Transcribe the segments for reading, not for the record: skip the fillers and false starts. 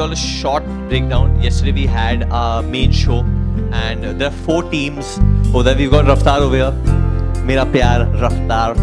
you all a short breakdown. Yesterday we had our main show, and there are 4 teams. Oh, then we've got Raftaar over here. Mera pyar Raftaar.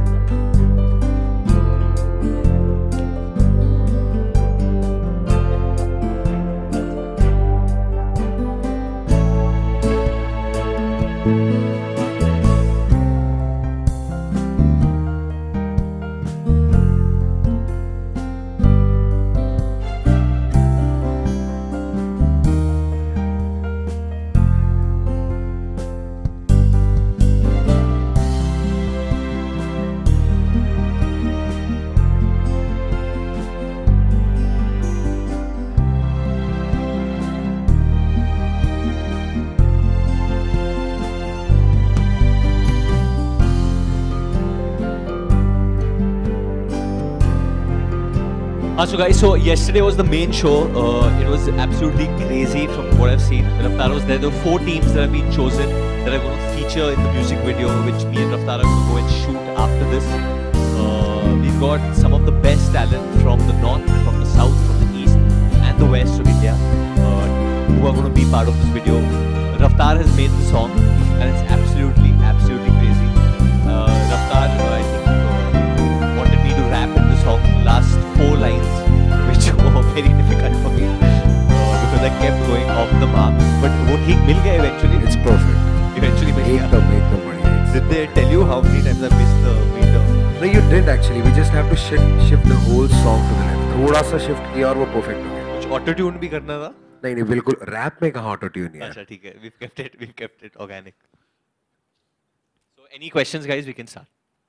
So guys, so yesterday was the main show. It was absolutely crazy from what I've seen. Raftaar was there. There were 4 teams that have been chosen that are going to feature in the music video, which me and Raftaar are going to go and shoot after this. We've got some of the best talent from the north, from the south, from the east and the west of India who are going to be part of this video. Raftaar has made the song and it's absolutely crazy. Raftaar, I think, wanted me to rap in the song last 4 lines, which were very difficult for me because I kept going off the mark. But वो ठीक मिल गया eventually. It's perfect. Eventually मिल गया. एकदम बढ़िया. Did they tell you how many times I missed the meter? No, you didn't actually. We just have to shift the whole song to the left. थोड़ा सा shift किया और वो perfect हो गया. कुछ auto tune भी करना था? नहीं बिल्कुल rap में कहाँ auto tune है? अच्छा ठीक है. We've kept it organic. So any questions, guys? We can start.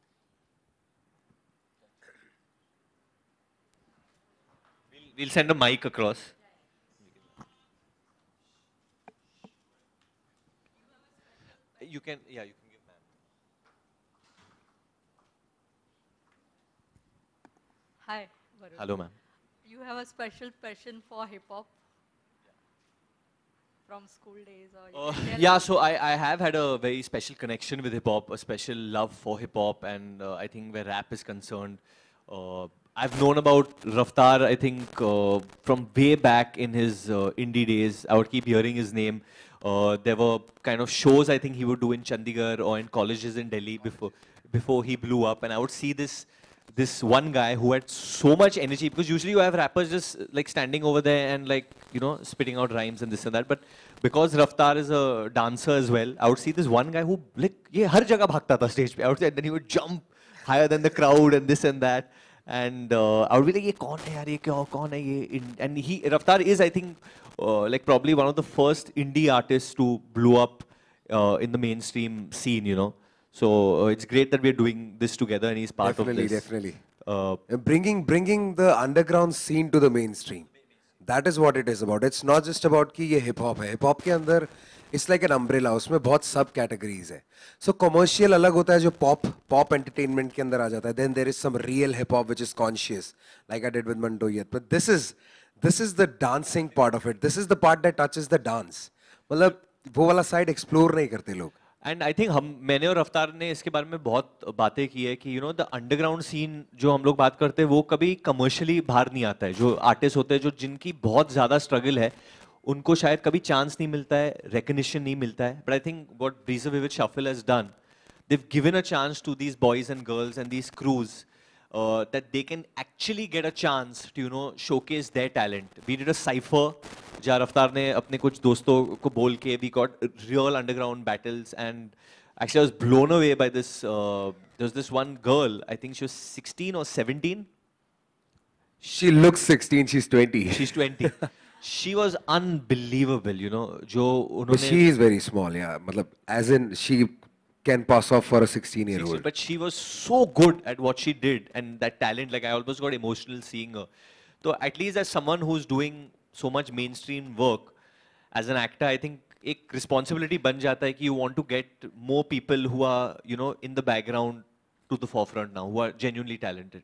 We'll send a mic across. You can give ma'am. Hi, Varun. Hello, ma'am. You have a special passion for hip hop from school days, or you can tell Yeah, us? so I have had a very special connection with hip hop, a special love for hip hop, and I think where rap is concerned, I've known about Raftaar, I think, from way back in his indie days. I would keep hearing his name. There were kind of shows I think he would do in Chandigarh or in colleges in Delhi before he blew up, and I would see this one guy who had so much energy, because usually you have rappers just like standing over there and like, you know, spitting out rhymes and this and that, but because Raftaar is a dancer as well, I would see this one guy who like ye har jagah bhagta tha stage pe, I would say, and then he would jump higher than the crowd and this and that, and I would be like, ye kaun hai yaar, ye kaun hai ye, and Raftaar is, I think, like probably one of the first indie artists to blow up in the mainstream scene, you know. So it's great that we're doing this together and he's part of this. Definitely. Bringing the underground scene to the mainstream. That is what it is about. It's not just about कि ये hip hop है. Hip hop के अंदर it's like an umbrella. उसमें बहुत sub categories है. So commercial अलग होता है जो pop entertainment के अंदर आ जाता है. Then there is some real hip hop which is conscious, like I did with Mandoyat. But this is the dancing part of it. This is the part that touches the dance. मतलब वो वाला side explore नहीं करते लोग. And I think मैंने और रफ्तार ने इसके बारे में बहुत बातें की है कि you know the underground scene जो हम लोग बात करते हैं वो कभी कमर्शियली बाहर नहीं आता है. जो आर्टिस्ट होते हैं जो जिनकी बहुत ज़्यादा स्ट्रगल है उनको शायद कभी चांस नहीं मिलता है, रिकग्निशन नहीं मिलता है. But I think what Breezer Vivid Shuffle has done, they've given a chance to these boys and girls and these crews that they can actually get a chance to, you know, showcase their talent. We did a cypher जहाँ रफ्तार ने अपने कुछ दोस्तों को बोल के we got real underground battles, and actually I was blown away by this. There was this one girl, I think she was 16 or 17. She looks 16, she's 20. She's 20. She was unbelievable, you know. जो But उन्होंने she is very small, yeah. मतलब, as in, she can pass off for a 16-year-old. But she was so good at what she did, and that talent, like I almost got emotional seeing her. So at least as someone who's doing so much mainstream work, as an actor, I think एक responsibility बन जाता है कि you want to get more people who are, you know, in the background to the forefront now, who are genuinely talented.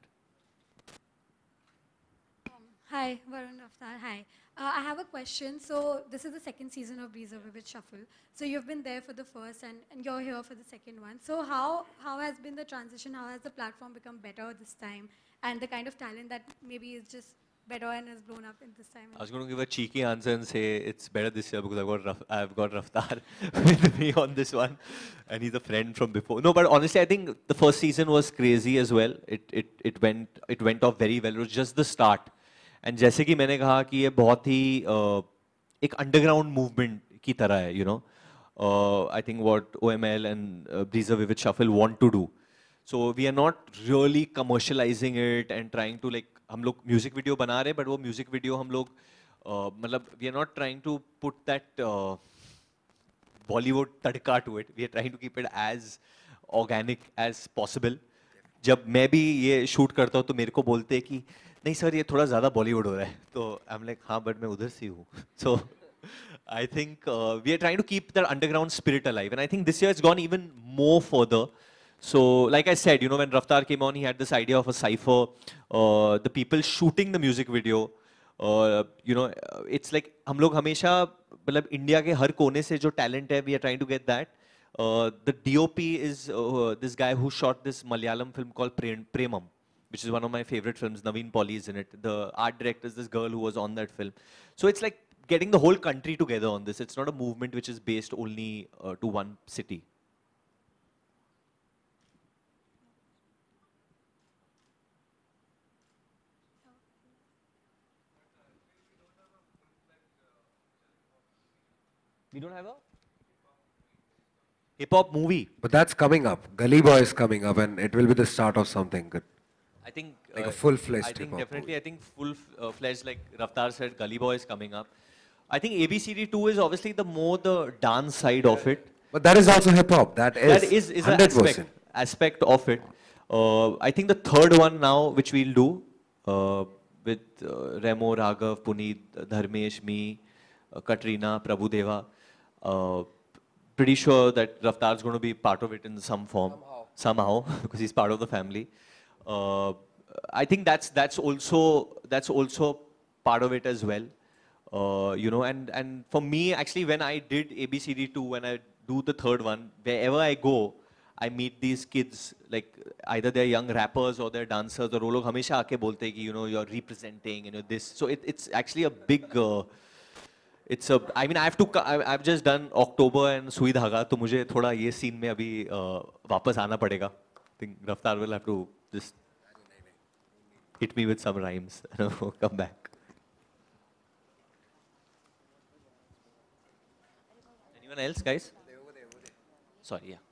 Hi, Varun Raftaar. Hi. I have a question. So this is the second season of Breezer Vivid Shuffle. So you've been there for the first and you're here for the second one. So how has been the transition? How has the platform become better this time? And the kind of talent that maybe is just Bedoyan has blown up in this time? I was going to give a cheeky answer and say it's better this year because I've got Raftaar with me on this one, and he's a friend from before. No, but honestly, I think the first season was crazy as well. It went off very well. It was just the start, and जैसे कि मैंने कहा कि ये बहुत ही एक underground movement की तरह है, you know. I think what OML and Breezer Vivid Shuffle want to do. So we are not really commercializing it and trying to like हम लोग म्यूजिक वीडियो बना रहे हैं, बट वो म्यूजिक वीडियो हम लोग मतलब we are not trying to put that Bollywood tadka to it. We are trying to keep it as organic as possible. जब मैं भी ये शूट करता हूँ तो मेरे को बोलते हैं कि नहीं सर ये थोड़ा ज़्यादा बॉलीवुड हो रहा है, तो आई एम लाइक हाँ बट मैं उधर से हूँ. सो I think we are trying to keep that underground spirit alive, and I think this year it's gone even more further. So, like I said, you know, when Raftaar came on, he had this idea of a cipher. The people shooting the music video, you know, it's like हम लोग हमेशा मतलब India के हर कोने से जो talent है, we are trying to get that. The DOP is this guy who shot this Malayalam film called Premam, which is one of my favorite films. Naveen Pauly is in it. The art director is this girl who was on that film. So it's like getting the whole country together on this. It's not a movement which is based only to one city. We don't have a hip-hop movie. But that's coming up. Gully Boy is coming up, and it will be the start of something good. I think Like a full-fledged I think hip-hop definitely. I think full-fledged, like Raftaar said, Gully Boy is coming up. I think ABCD 2 is obviously the dance side of it. But that is also hip-hop. That is An 100%. aspect of it. I think the third one now, which we'll do with Remo, Raghav, Puneet, Dharmesh, me, Katrina, Prabhudeva. Pretty sure that Raftaar is going to be part of it in some form, somehow, because he's part of the family. I think that's also part of it as well. You know, and for me, actually, when I did ABCD 2, when I do the third one, wherever I go, I meet these kids, like either they're young rappers or they're dancers, or वो लोग हमेशा आके बोलते हैं कि you know you're representing, you know this. So it's actually a big. I mean, I've just done October and Sui Dhaga, तो मुझे थोड़ा ये scene में अभी वापस आना पड़ेगा. I think Raftaar will have to just hit me with some rhymes and come back. Anyone else, guys? Sorry, yeah.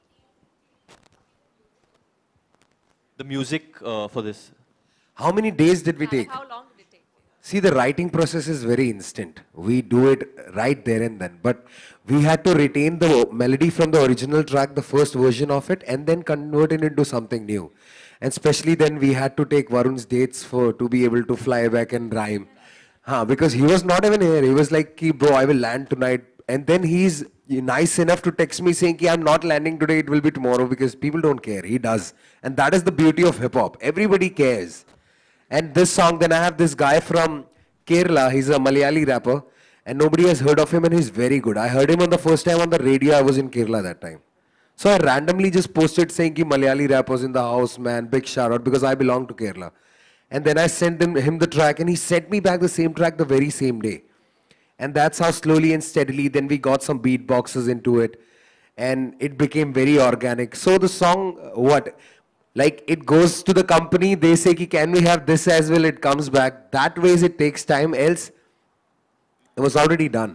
The music for this. How many days did we take? How long did it take? See, the writing process is very instant. We do it right there and then. But we had to retain the melody from the original track, the first version of it, and then convert it into something new. And especially then we had to take Varun's dates to be able to fly back and rhyme. Because he was not even here. He was like, bro, I will land tonight. And then he's nice enough to text me saying, I'm not landing today, it will be tomorrow, because people don't care. He does. And that is the beauty of hip-hop. Everybody cares. And this song, then I have this guy from Kerala. He's a Malayali rapper. And nobody has heard of him, and he's very good. I heard him on the first time on the radio. I was in Kerala that time. So I randomly just posted saying ki Malayali rappers in the house, man. Big shout out, because I belong to Kerala. And then I sent him the track, and he sent me back the same track the very same day. And that's how slowly and steadily then we got some beatboxes into it. And it became very organic. So the song, like it goes to the company, they say, ki, can we have this as well? It comes back. That ways it takes time, else it was already done.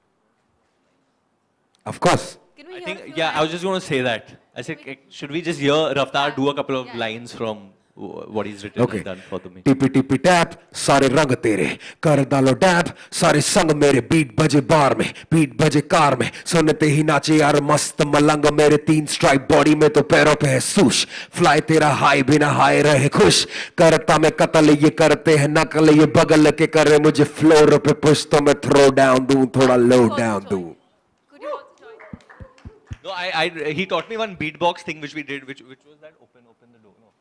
Of course. Can we I hear think, a few yeah, I was lines? just going to say that. I said, should we just hear Raftaar do a couple of lines from what he's written and done for the me? Tippy tippy tap, सारे रंग तेरे कर डालो dab, सारे संग मेरे beat बजे बार में, बीट बजे कार में, सुनते ही नाचे यार मस्त मलंग मेरे 3 स्ट्राइक बॉडी में तो पैरों पे है सूश, फ्लाई तेरा हाई बिना हाई रहे खुश, करता मैं कतल ये करते हैं नकल ये बगल के करे मुझे फ्लोर पे पुश तो मैं थ्रो डाउन दूं थोड़ा लो डाउन दूं. Could you also join? No, he taught me one beatbox thing which we did, which was that open the door. No.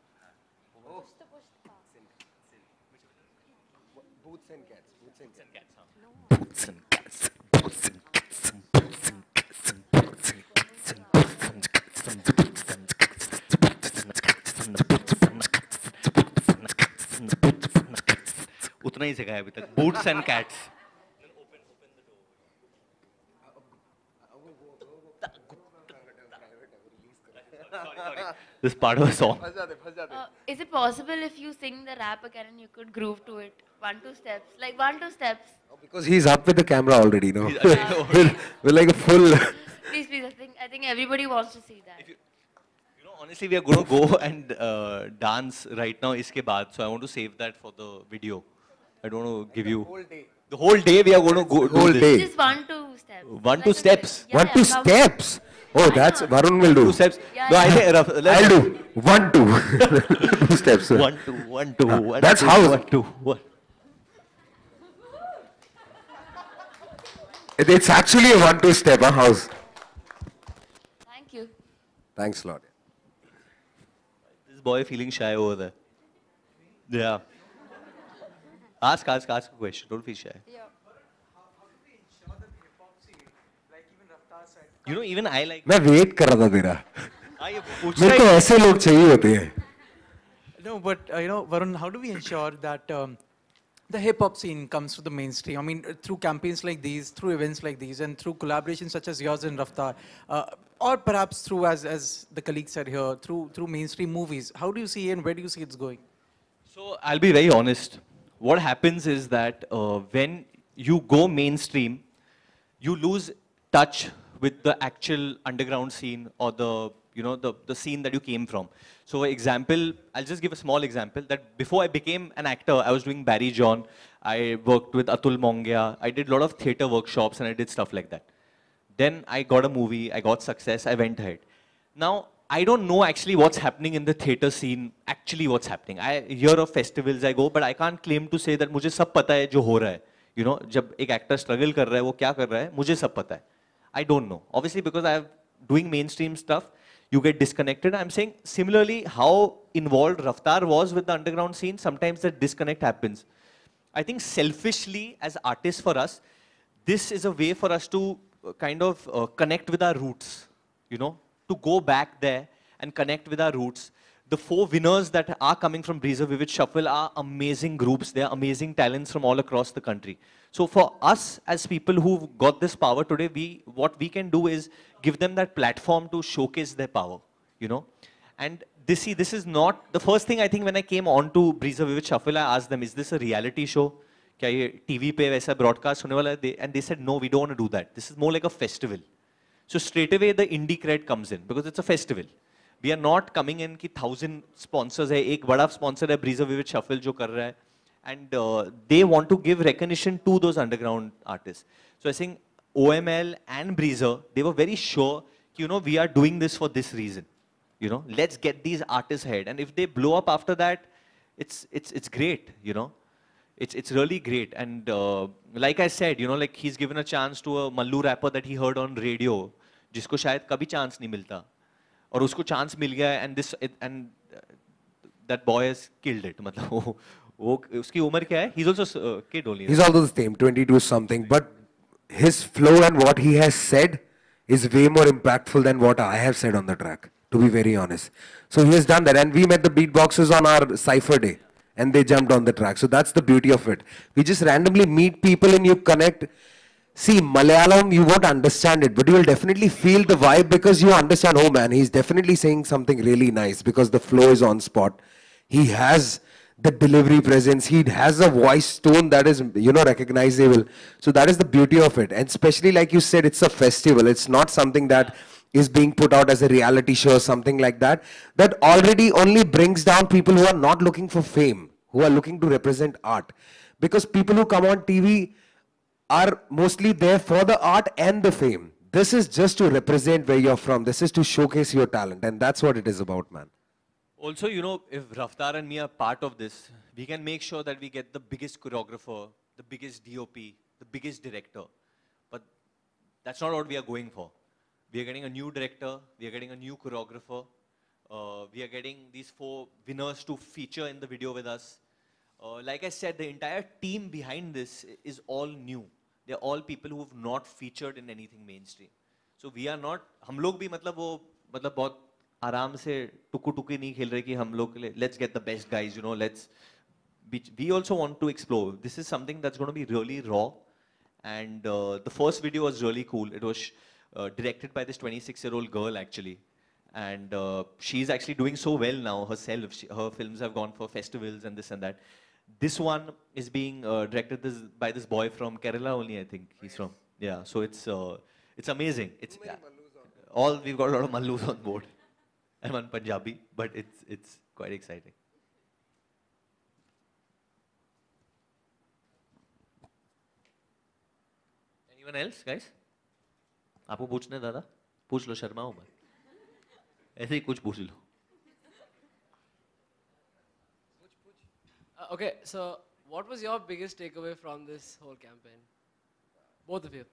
Boots and cats, boots and cats, boots and cats, boots and cats, boots and cats, boots and cats, उतना ही सिखाया अभी तक. Boots and cats. This part of a song. Is it possible if you sing the rap again and you could groove to it? 1, 2 steps. Like 1, 2 steps. Because he's up with the camera already, no? He's- we're like a full. Please, please. I think everybody wants to see that. You know, honestly, we are going to go and dance right now iske baad. So I want to save that for the video. I don't want to give you... The whole day we are going to go do Whole this. day. Just 1, 2 steps. 1, 2 steps? Yeah, One, two come. steps. Oh, that's Varun will do. 2 steps. Yeah, No, I yeah. think... I'll do. 1, 2. 2 steps. 1, 2, 1, 2, 1, That's 2, how- 1, 2, 1. It's actually a 1, 2 step, huh? House. Thank you. Thanks a lot. This boy feeling shy over there. Yeah. Ask a question. Don't feel shy. Yeah. You know, even I like... मैं wait कर रहा था तेरा. हाँ, ये पूछता मेरे को ही- ऐसे लोग चाहिए होते हैं. No, but Varun, how do we ensure that the hip hop scene comes to the mainstream? I mean, through campaigns like these, through events like these, and through collaborations such as yours and Raftaar, or perhaps through, as the colleague said here, through mainstream movies. How do you see and where do you see it's going? So I'll be very honest. What happens is that when you go mainstream, you lose touch with the actual underground scene or the scene that you came from. So for example, I'll just give a small example that before I became an actor, I was doing Barry John. I worked with Atul Mongia. I did a lot of theater workshops and I did stuff like that. Then I got a movie, I got success, I went ahead. Now, I don't know actually what's happening in the theater scene, actually what's happening. I hear of festivals, I go, but I can't claim to say that मुझे सब पता है जो हो रहा है. You know, जब एक actor struggle कर रहा है, वो क्या कर रहा है, मुझे सब पता है. I don't know. Obviously, because I'm doing mainstream stuff, you get disconnected. I'm saying similarly, how involved Raftaar was with the underground scene, sometimes that disconnect happens. I think selfishly, as artists for us, this is a way for us to kind of connect with our roots, you know, to go back there and connect with our roots. The 4 winners that are coming from Breezer Vivid Shuffle are amazing groups. They are amazing talents from all across the country. So for us as people who've got this power today, what we can do is give them that platform to showcase their power, you know. And this is not, the first thing I think when I came on to Breezer Vivid Shuffle, I asked them, is this a reality show? क्या ये TV पे वैसा broadcast होने वाला है? And they said, no, we don't want to do that. This is more like a festival. So straight away the indie cred comes in because it's a festival. We are not coming in कि 1000 sponsors है, एक बड़ा sponsor है Breezer Vivid Shuffle जो कर रहा है, and they want to give recognition to those underground artists. So I think OML and Breezer, they were very sure, you know, we are doing this for this reason. You know, let's get these artists ahead, and if they blow up after that, it's great. You know, it's really great. And like I said, you know, like he's given a chance to a Mallu rapper that he heard on radio, जिसको शायद कभी chance नहीं मिलता. और उसको chance मिल गया and that boy has killed it. मतलब वो उसकी उम्र क्या है? He's also a kid only. He's also the same, 22 something, but his flow and what he has said is way more impactful than what I have said on the track, to be very honest. So he has done that, and we met the beatboxers on our Cypher day, and they jumped on the track. So that's the beauty of it. We just randomly meet people and you connect. See, Malayalam, you won't understand it, but you will definitely feel the vibe because you understand, oh man, he's definitely saying something really nice because the flow is on spot. He has the delivery presence. He has a voice tone that is, you know, recognizable. So that is the beauty of it. And especially like you said, it's a festival. It's not something that is being put out as a reality show or something like that. That already only brings down people who are not looking for fame, who are looking to represent art. Because people who come on TV are mostly there for the art and the fame. This is just to represent where you're from. This is to showcase your talent. And that's what it is about, man. Also, you know, if Raftaar and me are part of this, we can make sure that we get the biggest choreographer, the biggest DOP, the biggest director. But that's not what we are going for. We are getting a new director, we are getting a new choreographer, we are getting these 4 winners to feature in the video with us. Like I said, the entire team behind this is all new. They're all people who have not featured in anything mainstream. So we are not, हम लोग भी मतलब बहुत आराम से टुकु टुकी नहीं खेल रहे कि हम लोग let's get the best guys, you know, let's which we also want to explore. This is something that's going to be really raw. And the first video was really cool. It was directed by this 26-year-old girl, actually. And she's actually doing so well now herself. Her films have gone for festivals and this and that. This one is being directed by this boy from Kerala only, I think he's from. Yeah, so it's amazing. It's we've got a lot of Mallus on board. I'm on Punjabi, but it's quite exciting. Anyone else, guys? आपको पूछने दादा? पूछ लो, शर्माओ मत. ऐसे ही कुछ पूछ लो. Okay, so what was your biggest takeaway from this whole campaign? Both of you.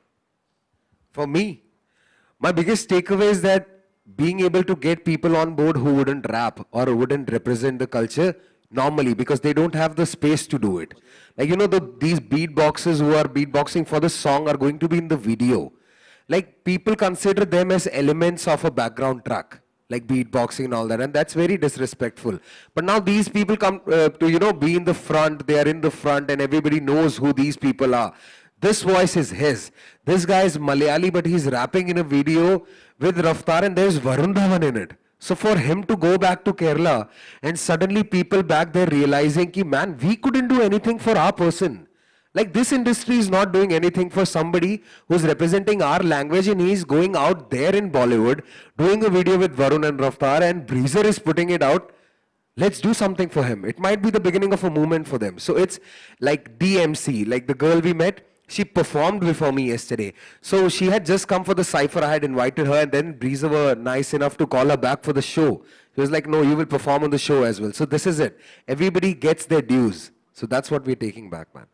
For me, my biggest takeaway is that being able to get people on board who wouldn't rap or wouldn't represent the culture normally because they don't have the space to do it. Like, you know, these beatboxers who are beatboxing for the song are going to be in the video. Like, people consider them as elements of a background track, like beatboxing and all that, and that's very disrespectful. But now these people come to, you know, be in the front, they are in the front, and everybody knows who these people are. This voice is his. This guy is Malayali, but he's rapping in a video with Raftaar, and there's Varun Dhawan in it. So for him to go back to Kerala, and suddenly people back there realizing, ki, man, we couldn't do anything for our person. Like, this industry is not doing anything for somebody who's representing our language, and he's going out there in Bollywood, doing a video with Varun and Raftaar, and Breezer is putting it out. Let's do something for him. It might be the beginning of a movement for them. So it's like DMC, like the girl we met, she performed before me yesterday. So she had just come for the cypher. I had invited her, and then Breezer were nice enough to call her back for the show. She was like, no, you will perform on the show as well. So this is it. Everybody gets their dues. So that's what we're taking back, man.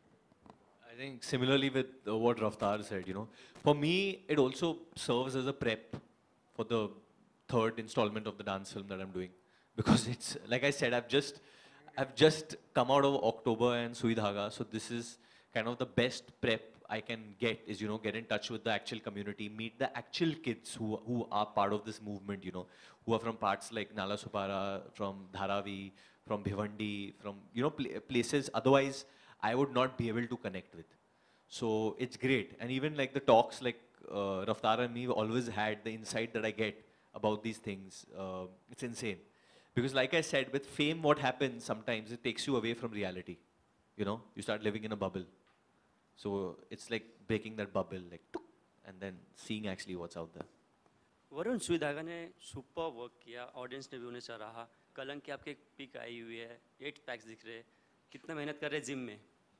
I think similarly with what Raftaar said, you know, for me, it also serves as a prep for the third installment of the dance film that I'm doing. Because it's, like I said, I've just come out of October and Sui Dhaga, so this is kind of the best prep I can get is, you know, get in touch with the actual community, meet the actual kids who are part of this movement, you know, who are from parts like Nala Supara, from Dharavi, from Bhivandi, from, you know, places otherwise I would not be able to connect with. So it's great. And even like the talks like Raftaar and me always had, the insight that I get about these things, it's insane. Because like I said, with fame, what happens sometimes, it takes you away from reality. You know, you start living in a bubble. So it's like breaking that bubble, like, and then seeing actually what's out there. Varun, सुई धागा ने super work किया, audience ने भी उन्हें सराहा. कलंक की आपके पिक आई हुई है, 8 पैक्स दिख रहे हैं. कितना मेहनत कर रहे हैं जिम में?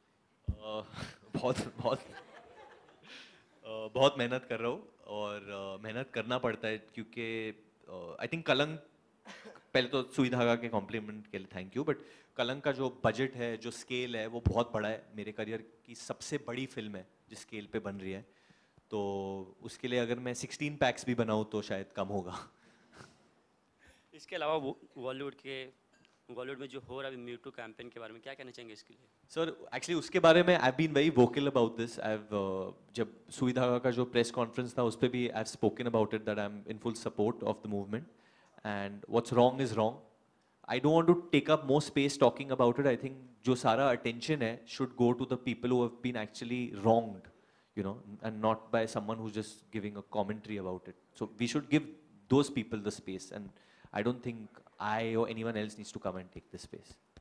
बहुत मेहनत कर रहा हूँ और मेहनत करना पड़ता है क्योंकि आई थिंक कलंक, पहले तो सुई धागा के कॉम्प्लीमेंट के लिए थैंक यू, बट कलंक का जो बजट है, जो स्केल है, वो बहुत बड़ा है. मेरे करियर की सबसे बड़ी फिल्म है जिस स्केल पे बन रही है. तो उसके लिए अगर मैं 16 पैक्स भी बनाऊँ तो शायद कम होगा. इसके अलावा बॉलीवुड में जो हो रहा है म्यूटू कैंपेन के बारे में क्या कहना चाहेंगे इसके लिए? सर एक्चुअली उसके बारे में I been very vocal about this. जब सुई धागा का जो प्रेस कॉन्फ्रेंस था उस पर भी I have spoken about it that I am in full support of the movement and what's wrong is wrong. I don't want to take up more space talking about it. I think जो सारा attention है should go to the people who have been actually wronged, you know, and not by someone who's just giving a commentary about it. So we should give those people the space, and I don't think I or anyone else needs to come and take this space.